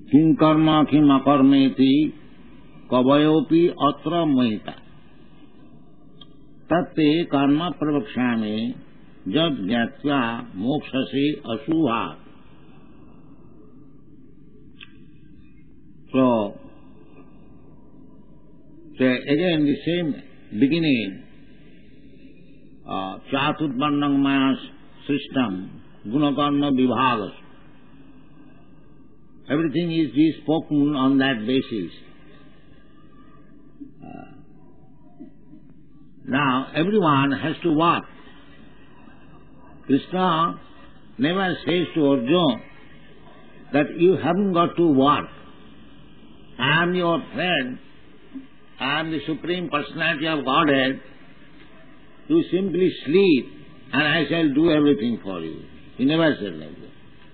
किं कर्म किम अकर्मेति कवयोपि अत्र महिता तत्ते कर्म प्रवक्ष्यामि जब ज्ञात्वा मोक्षसे अशुभात्। So again the same beginning, Chaturvarnam Maya system, Gunakarma Vibhagas. Everything is spoken on that basis. Now everyone has to work. Krishna never says to Arjuna that you haven't got to work. I am your friend, I am the Supreme Personality of Godhead, you simply sleep and I shall do everything for you. He never said like that.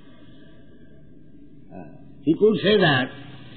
He could say that,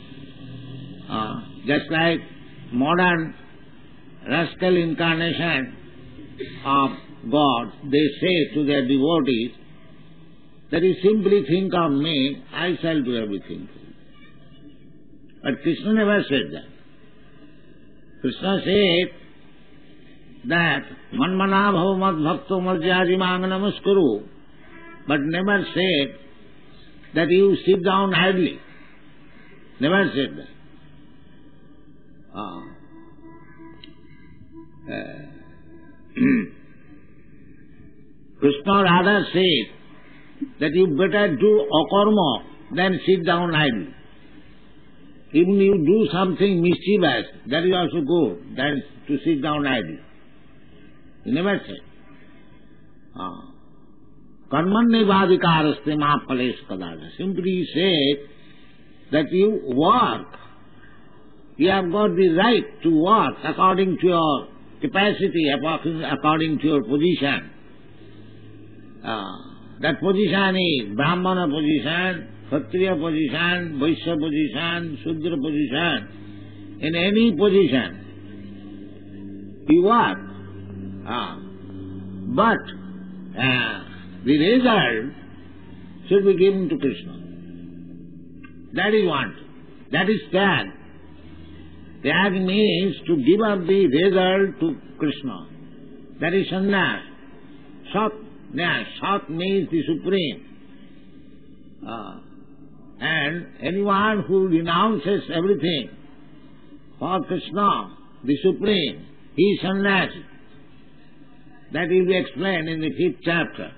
just like modern rascal incarnation of God, they say to their devotees that you simply think of me, I shall do everything for you. But Krishna never said that. Krishna said that manmana bhava mad bhakto marjyajimang namaskuru, but never said that you sit down idly. Never said that. Krishna rather said that you better do akarma than sit down idly. Even you do something mischievous, that is also good, than to sit down idly. He never said. Karmannevadikaraste ma phales kadacha. Simply he said that you work. You have got the right to work according to your capacity, according to your position. That position is Brahmana position, Kshatriya position, Vaishya position, Shudra position. In any position, you work. But the result should be given to Krishna. That is what. That is Tyag. Tyag means to give up the result to Krishna. That is sannyas. Sat means the supreme. And anyone who renounces everything for Krishna, the supreme, he is sannyasi. That will be explained in the 5th chapter.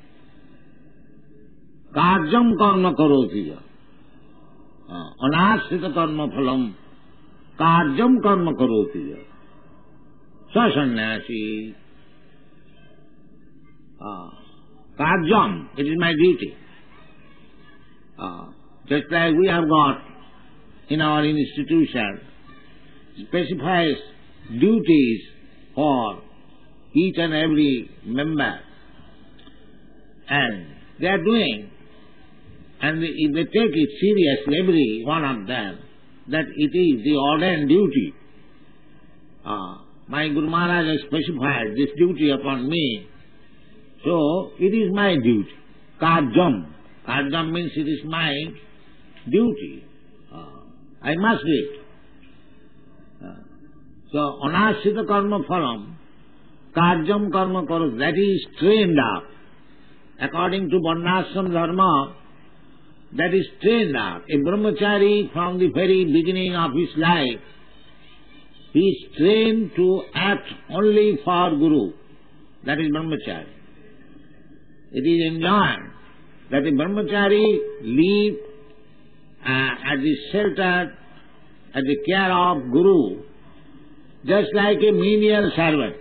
Karjam karma karoti. Anashrita karma phalam. Karjam karma karoti. Sa sannyasi. Karjam, it is my duty. Just like we have got in our institution, specifies duties for each and every member. And they are doing, and if they take it seriously, every one of them, that it is the ordained duty. My Guru Maharaj has specified this duty upon me, so it is my duty. Karjam. Karjam means it is my duty. I must do it. So, anashrita karma phalam, karjam karma karos, that is trained up. According to varnashram dharma, that is trained up. A brahmachari from the very beginning of his life, he is trained to act only for Guru. That is brahmachari. It is enjoined that a brahmachari live at the shelter, at the care of Guru, just like a menial servant.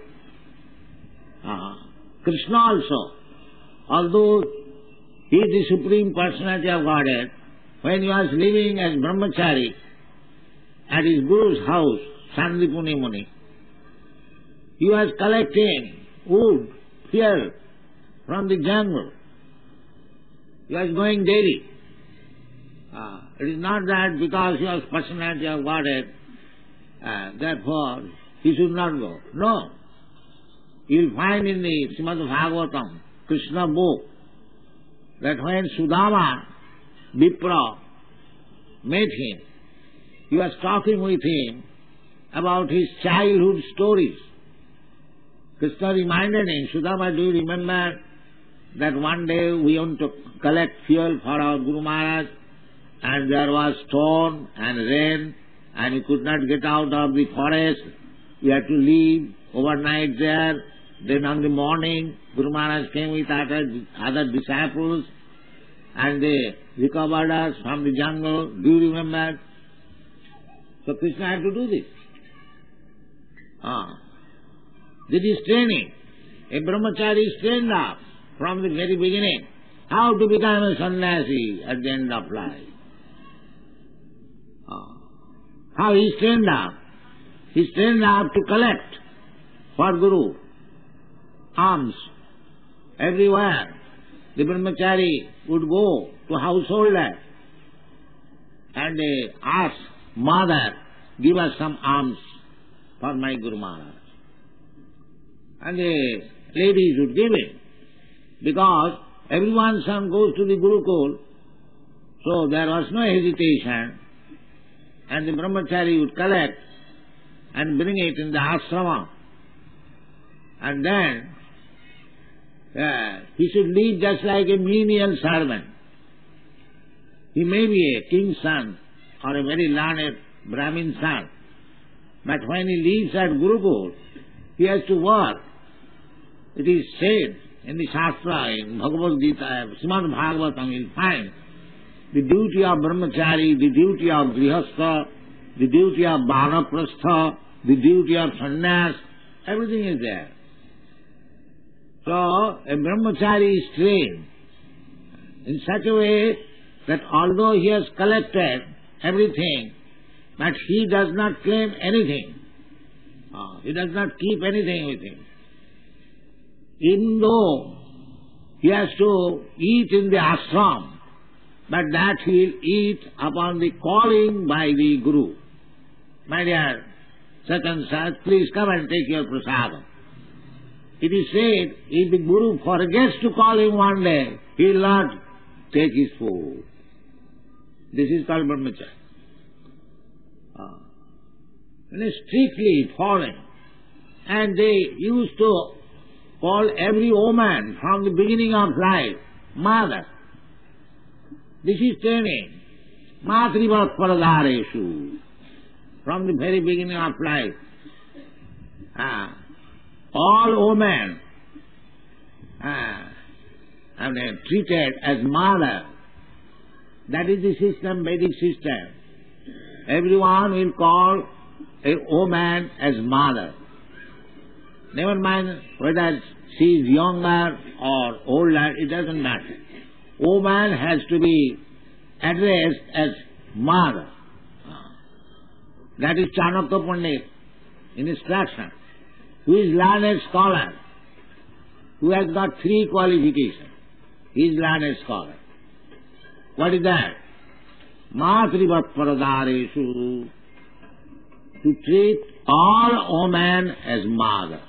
Krishna also, although he is the Supreme Personality of Godhead, when he was living as brahmachari at his Guru's house, Sandipuni Muni, he was collecting wood, fuel from the jungle. He was going daily. It is not that because he was Personality of Godhead, therefore he should not go. No. You will find in the Srimad Bhagavatam, Krishna book, that when Sudama, Vipra, met him, he was talking with him about his childhood stories. Krishna reminded him, Sudama, do you remember that one day we went to collect fuel for our Guru Maharaj, and there was storm and rain, and we could not get out of the forest. We had to leave overnight there. Then on the morning, Guru Maharaj came with other disciples, and they recovered us from the jungle. Do you remember? So Krishna had to do this. This is training. A brahmachari is trained up from the very beginning how to become a sannyasi at the end of life. How he is trained up? He is trained up to collect for Guru alms everywhere. The brahmachari would go to householder and they ask, Mother, give us some alms for my Guru Maharaj. And the ladies would give it, because everyone's son goes to the Gurukul, so there was no hesitation, and the brahmachari would collect and bring it in the ashrama, and then he should live just like a menial servant. He may be a king's son or a very learned Brahmin son, but when he lives at Gurukul, he has to work. It is said in the Shastra, in Bhagavad Gita, Srimad Bhagavatam, you'll find the duty of brahmachari, the duty of grihastha, the duty of vanaprastha, the duty of sannyas, everything is there. So, a brahmachari is trained in such a way that although he has collected everything, but he does not claim anything. He does not keep anything with him. Even though he has to eat in the ashram, but that he will eat upon the calling by the Guru. My dear such and such, please come and take your prasadam. It is said, if the Guru forgets to call him one day, he will not take his food. This is called brahmacharya. And strictly following. And they used to call every woman from the beginning of life mother. This is training. Matrivat paradareshu. From the very beginning of life. All women are treated as mother. That is the system, Vedic system. Everyone will call a woman as mother. Never mind whether she is younger or older, it doesn't matter. Woman has to be addressed as mother. That is Chanakya Pandit in instruction, who is learned scholar, who has got 3 qualifications. He is learned scholar. What is that? Matrivat paradareshu, to treat all women as mother.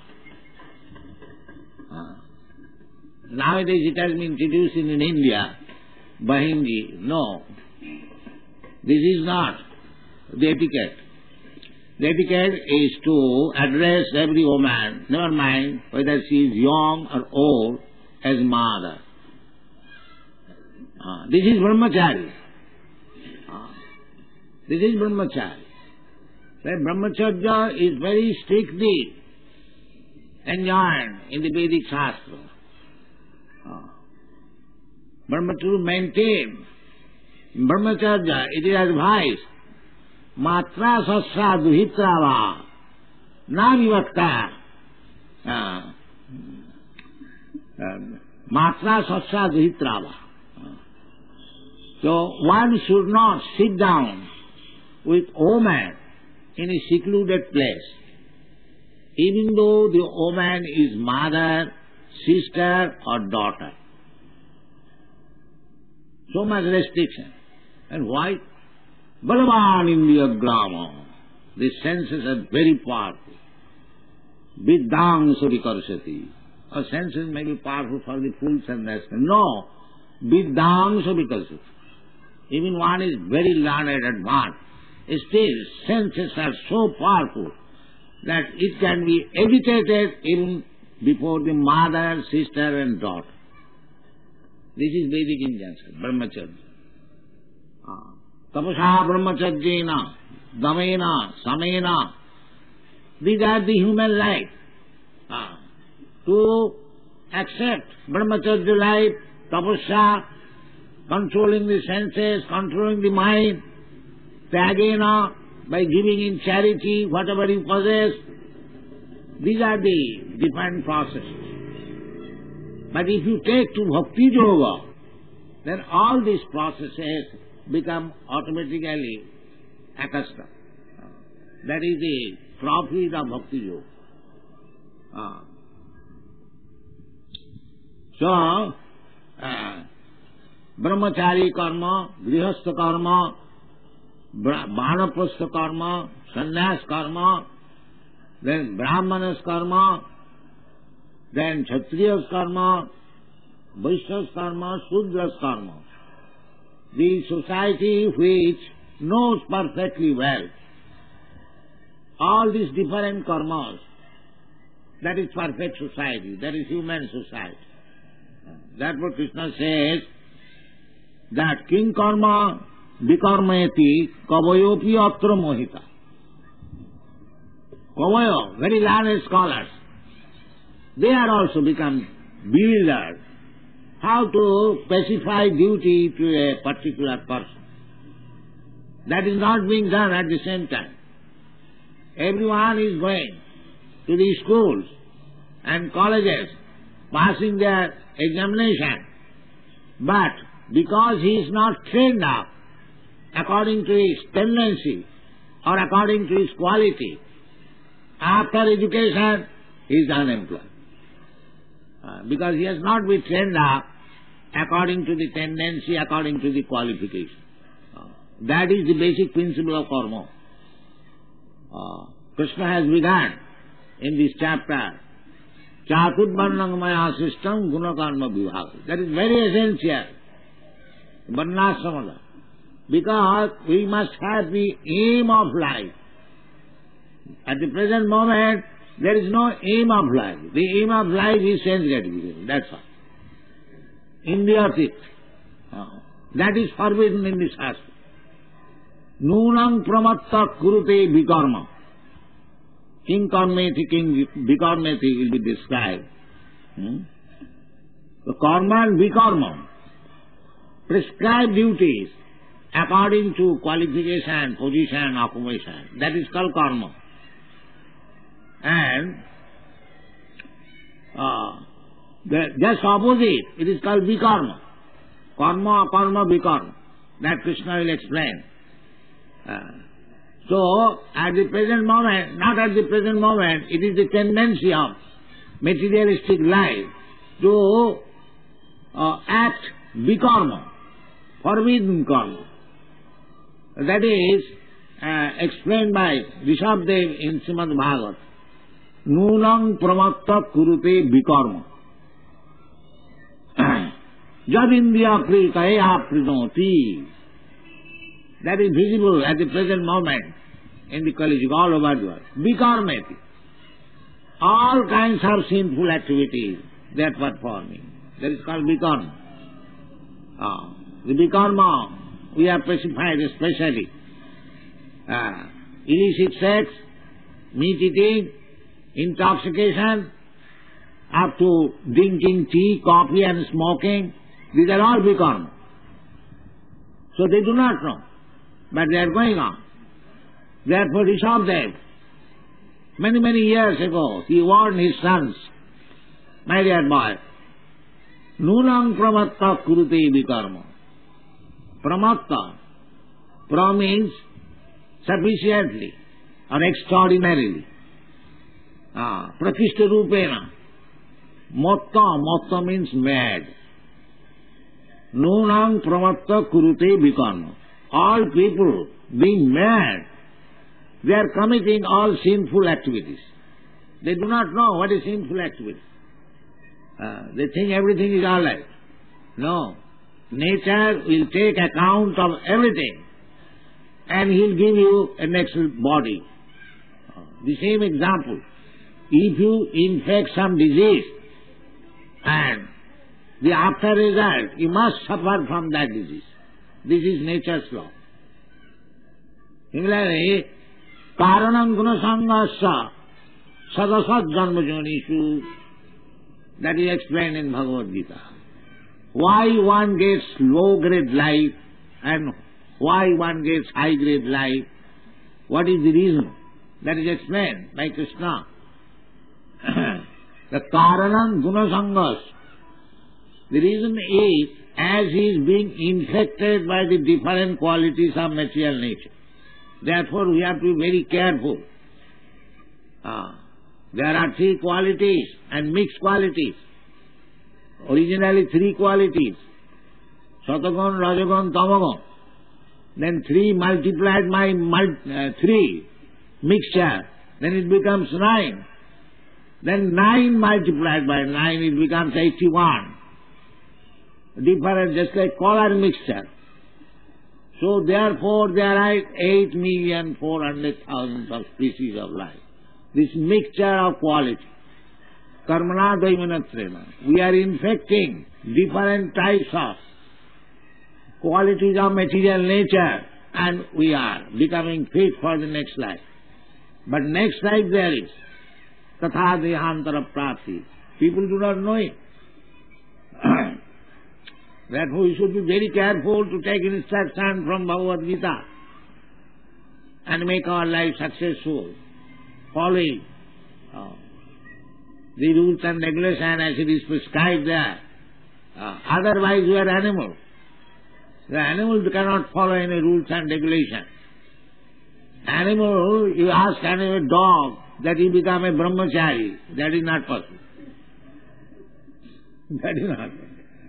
Nowadays it has been introduced in India, Bahindi. No, this is not the etiquette. The etiquette is to address every woman, never mind whether she is young or old, as mother. This is brahmachari. This is brahmachari. The brahmacharya is very strictly enjoined in the Vedic Shastra. To maintain brahmacharya, it is advised, matra sasya duhitrava na vivakta. Matra sasya duhitrava. So one should not sit down with woman in a secluded place, even though the woman is mother, sister or daughter. So much restriction. And why? Balavan Indiya Grama. The senses are very powerful. Viddhang Surikarsati. Our senses may be powerful for the full sannyas. No. Viddhang Surikarsati. even one is very learned, advanced, still senses are so powerful that it can be agitated even before the mother, sister and daughter. This is Vedic injunction, brahmacharya. Tapasa brahmacharyena, damena, samena. These are the human life. To accept brahmacharya life, tapasya, controlling the senses, controlling the mind, tyagena, by giving in charity whatever you possess. These are the different processes. But if you take to bhakti yoga, then all these processes become automatically accustomed. That is the profit of bhakti yoga. So, brahmachari karma, grihastha karma, vanaprastha karma, sannyas karma, then brahmanas karma, then kshatriyas karma, vaishyas karma, shudras karma. The society which knows perfectly well all these different karmas, that is perfect society, that is human society. Therefore Krishna says that king karma vikarmayati kavayopi atra mohita. Kavayo, very learned scholars, they are also become bewildered how to specify duty to a particular person. That is not being done at the same time. Everyone is going to the schools and colleges, passing their examination, but because he is not trained up according to his tendency or according to his quality, after education he is unemployed. Because he has not been trained up according to the tendency, according to the qualification. That is the basic principle of karma. Krishna has begun in this chapter, Chaturvarnang maya system guna karma vibhaga. That is very essential, varnashrama, because we must have the aim of life. At the present moment, there is no aim of life. The aim of life is sense gratification, that's all. Indriyatit. That is forbidden in this Shastra. Nunang pramatta kurute vikarma. King karmeti, king vikarmeti will be described. The karma and vikarma, prescribed duties according to qualification, position, occupation. That is called karma. And just opposite, it is called vikarma. Karma, akarma, vikarma. That Krishna will explain. So, at the present moment, not at the present moment, it is the tendency of materialistic life to act vikarma, forbidden karma. That is explained by Rishabdev in Srimad Bhagavat. Nunang pramatta kurute vikarma. Jad indriya kritaya prinoti. That is visible at the present moment in the Kali Yuga all over the world. Vikarmeti. All kinds of sinful activities they are performing. That is called vikarma. The vikarma we have specified especially. Illicit sex, meat eating, intoxication, up to drinking tea, coffee and smoking. These are all vikarma. So they do not know, but they are going on. Therefore Rishabdev, many years ago, he warned his sons, my dear boy, Nunang pramatta kurute vikarma. Pramatta, pra means sufficiently or extraordinarily. Prakishta rupena. Motta means mad. Nunang pramatta kurute vikarma. All people being mad, they are committing all sinful activities. They do not know what is sinful activity. They think everything is all right. No. Nature will take account of everything and he'll give you a next body. The same example. If you infect some disease and the after result, you must suffer from that disease. This is nature's law. Similarly, karanam gunasangasya sadasat janmajonishu, that is explained in Bhagavad Gita. Why one gets low grade life and why one gets high grade life, what is the reason? That is explained by Krishna. The karanam gunasangas. The reason is, as he is being infected by the different qualities of material nature. Therefore, we have to be very careful. There are three qualities and mixed qualities. Originally 3 qualities. Satagun, Rajagun, Tamagun. Then 3 multiplied by 3 mixture. Then it becomes 9. Then 9 multiplied by 9, it becomes 81. Different, just like color mixture. So therefore there are 8,400,000 of species of life. This mixture of quality. Karmana daimanatrena. We are infecting different types of qualities of material nature and we are becoming fit for the next life. But next life there is tatha dehantara prapti. People do not know it. Therefore we should be very careful to take instruction from Bhagavad Gita and make our life successful, following the rules and regulations as it is prescribed there. Otherwise we are animals. The animals cannot follow any rules and regulations. Animal, you ask a dog that he become a brahmachari, that is not possible. That is not possible.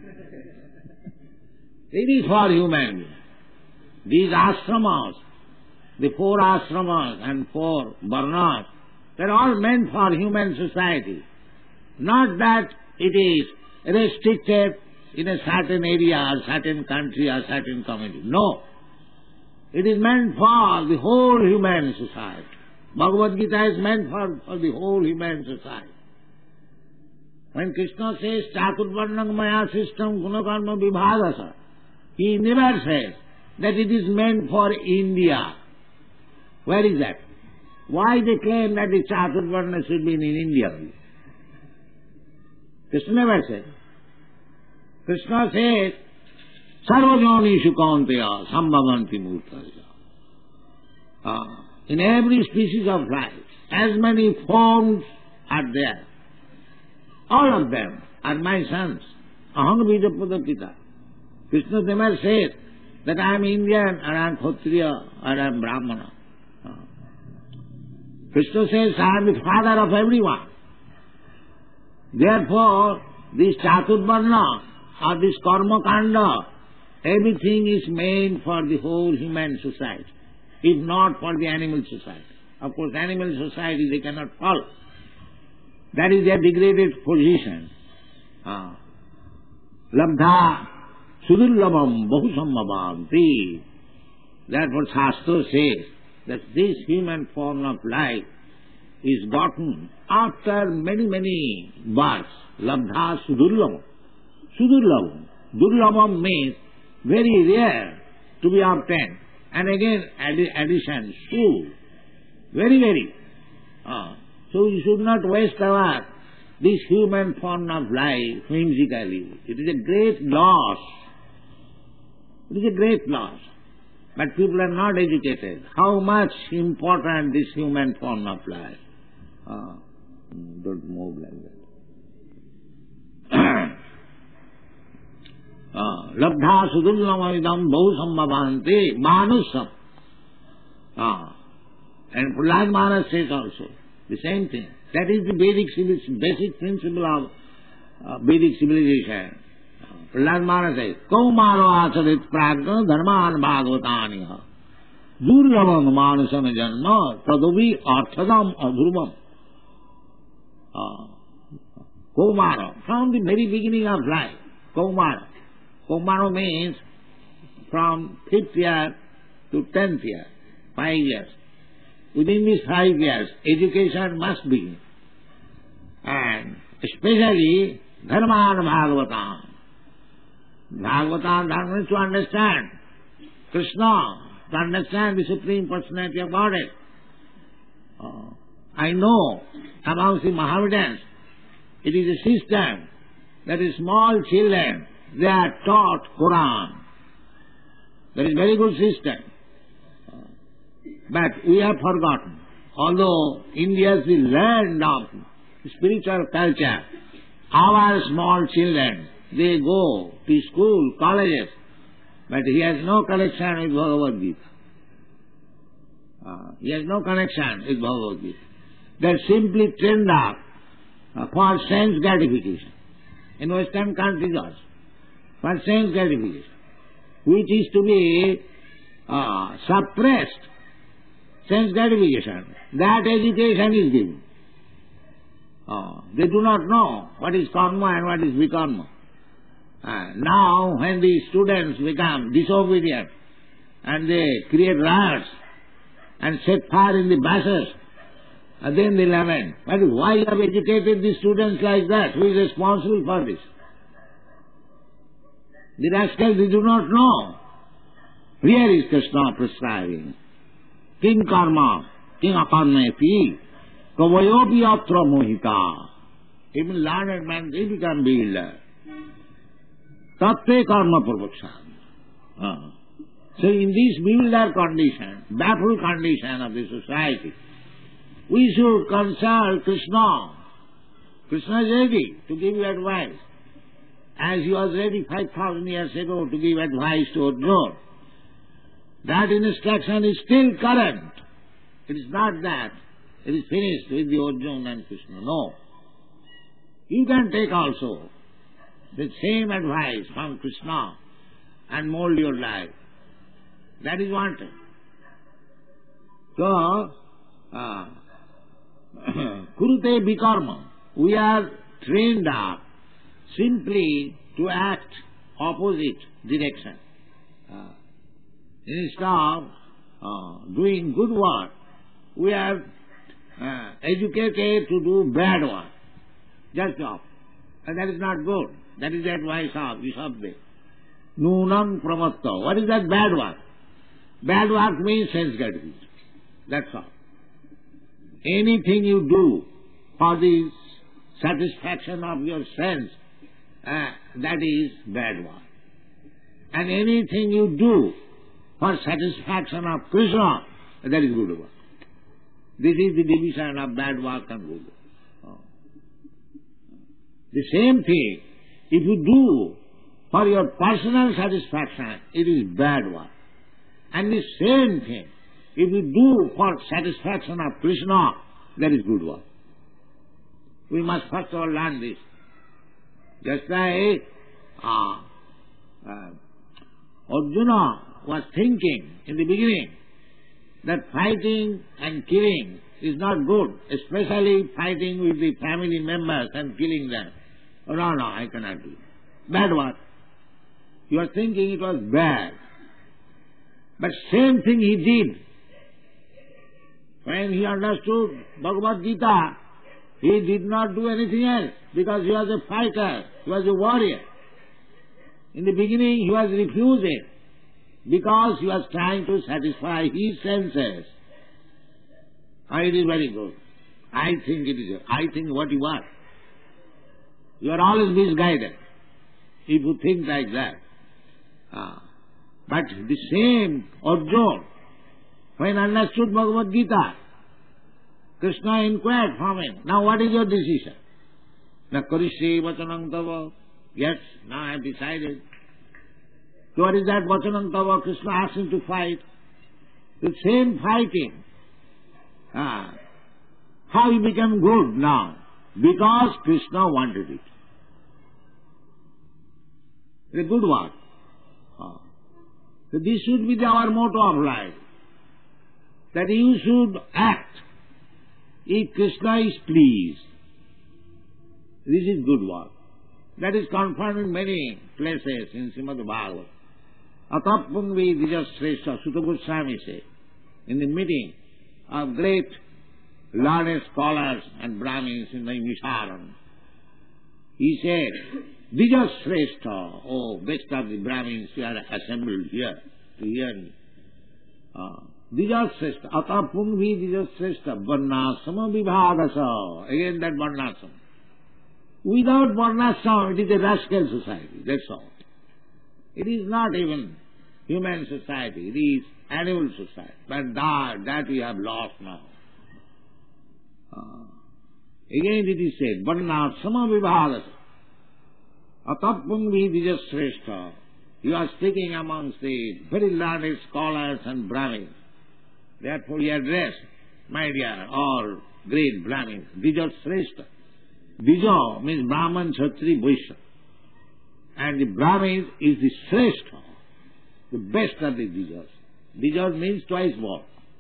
It is for human beings. These ashramas, the 4 ashramas and 4 varnas, they are all meant for human society. Not that it is restricted in a certain area or certain country or certain community. No. It is meant for the whole human society. Bhagavad Gita is meant for the whole human society. When Krishna says, Chaturvarnam maya system gunakarma vibhagasa, he never says that it is meant for India. Where is that? Why they claim that the Chaturvarna should be in India? Krishna never said. Krishna says, Sarvajonishu kaunteya sambhavanti murtaya. In every species of life, as many forms are there. All of them are my sons. Aham bijapada pita. Krishna never says that I am Indian or I am Kshatriya or I am Brahmana. Krishna says I am the father of everyone. Therefore, this Chaturvarna or this Karma Kanda, everything is meant for the whole human society, if not for the animal society. Of course, animal society they cannot follow. That is their degraded position. Labdha sudurlabam bahusammavanti. Therefore, Shastra says that this human form of life is gotten after many, many births. Labdha sudurlabam. Sudurlabam. Durlabam means very rare to be obtained. And again, addition, su. Very, very. So you should not waste our this human form of life whimsically. It is a great loss. It is a great loss. But people are not educated. How much important this human form of life. Don't move like that. Labdha sudurlamavidam bahusammavanti manusam. And Prahlad Maharaj says also the same thing. That is the basic principle of Vedic civilization. Prahlad Maharaj says, Kaumaro asarit pragna dharman bhagavataniha durlavam manasam janma tadovi arthadam adhrubam. Kaumara, from the very beginning of life, Kaumara. Kaumaro means from 5th year to 10th year, 5 years. Within these 5 years, education must be. And especially Dharman Bhagavatam. Bhagavatam means to understand Krishna, to understand the Supreme Personality of Godhead. I know amongst the Mohammedans, it is a system that is small children, they are taught Quran. That is very good system. But we have forgotten. Although India is the land of spiritual culture, our small children, they go to school, colleges, but he has no connection with Bhagavad Gita. He has no connection with Bhagavad Gita. They are simply trained up for sense gratification. In Western countries also, for sense gratification, which is to be suppressed. Sense gratification, that education is given. They do not know what is karma and what is vikarma. Now when the students become disobedient and they create riots and set fire in the buses, then they lament. But why you have educated the students like that? Who is responsible for this? The rascals, they do not know. Here is Krishna prescribing. Kim karma, kim akarmeti, kavayopi atra mohita. Even learned man, they become bewildered. Tatte karma purvakshan. So in this bewildered condition, baffled condition of the society, we should consult Krishna. Krishna is ready to give you advice. As he was ready 5,000 years ago to give advice to Arjuna. That instruction is still current. It is not that it is finished with the Arjuna and Krishna. No. You can take also the same advice from Krishna and mold your life. That is wanted. So, kurute vikarma. We are trained up simply to act opposite direction. Instead of doing good work, we are educated to do bad work. Just off. And that is not good. That is the advice of Vishwabde. Nunam pramatta. What is that bad work? Bad work means sense gratification. That's all. Anything you do for the satisfaction of your sense, that is bad work. And anything you do for satisfaction of Krishna, that is good work. This is the division of bad work and good work. The same thing, if you do for your personal satisfaction, it is bad work. And the same thing, if you do for satisfaction of Krishna, that is good work. We must first of all learn this. Just like Arjuna was thinking in the beginning that fighting and killing is not good, especially fighting with the family members and killing them. Oh, no, I cannot do it. Bad work. You are thinking it was bad. But same thing he did. When he understood Bhagavad Gita, he did not do anything else because he was a fighter, he was a warrior. In the beginning he was refusing because he was trying to satisfy his senses. It is very good. I think what you are. You are always misguided if you think like that. But the same Arjuna, when understood Bhagavad Gita, Krishna inquired from him, now what is your decision? Na karishye vachanam tava. Yes, now I have decided. So what is that vachanam tava? Krishna asked him to fight. The same fighting. How he became good now? Because Krishna wanted it. It's a good work. So this should be our motto of life. That you should act if Krishna is pleased. This is good work. That is confirmed in many places in Srimad Bhagavatam. Atapungvi Dijashrestha, Sutta Goswami said, in the meeting of great learned scholars and Brahmins in the Naimisharan, he said, Dijashrestha, oh best of the Brahmins, you are assembled here to hear me. Dijashrestha, Atapungvi Dijashrestha, Varnasama Vibhagasa. Again that Varnasama. Without Varnasama, it is a rascal society, that's all. It is not even human society, it is animal society. But that we have lost now. Again it is said, Varnasama Vibhagasa. Atapungvi Dijashrestha. You are speaking amongst the very learned scholars and Brahmins. Therefore you address, my dear, all great Brahmins, Dijashrestha. Dija means Brahman, Kshatri, Vaishya. And the Brahmins is the Shrestha, the best of the Dijas. Dijas means twice born.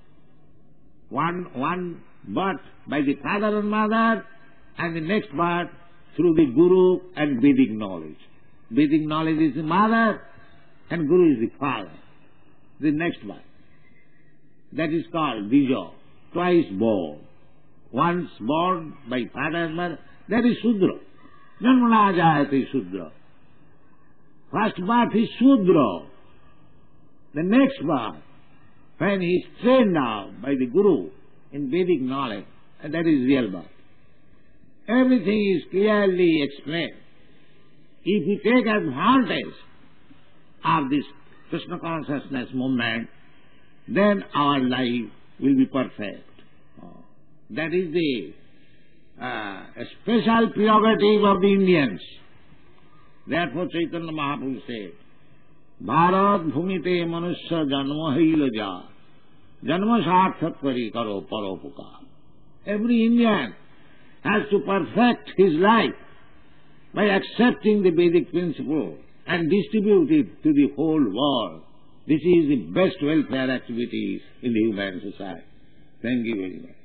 One birth by the father and mother, and the next birth through the Guru and Vedic knowledge. Vedic knowledge is the mother, and Guru is the father. The next birth. That is called Dija, twice born. Once born by father and mother, that is Shudra. Janmana jayate Shudra. First birth is Shudra. The next birth, when he is trained now by the Guru in Vedic knowledge, and that is real birth. Everything is clearly explained. If we take advantage of this Krishna consciousness movement, then our life will be perfect. That is the a special prerogative of the Indians. Therefore Chaitanya Mahaprabhu said, Bharat bhumite manusya janma haila ja, janma sarthak kari karo paropukar. Every Indian has to perfect his life by accepting the Vedic principle and distribute it to the whole world. This is the best welfare activities in the human society. Thank you very much.